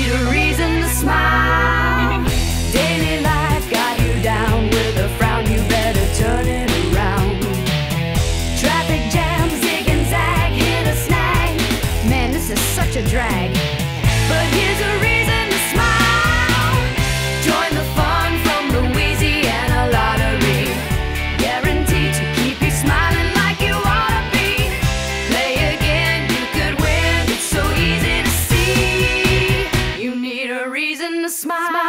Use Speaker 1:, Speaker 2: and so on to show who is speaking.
Speaker 1: need a reason to smile. Daily life got you down with a frown, you better turn it around. Traffic jam, zig and zag, hit a snag. Man, this is such a drag. But here's a reason to smile. Join the fun from Louisiana Lottery. Guaranteed to keep you smiling like you ought to be. Play again, you could win. It's so easy to see. You need a reason to smile.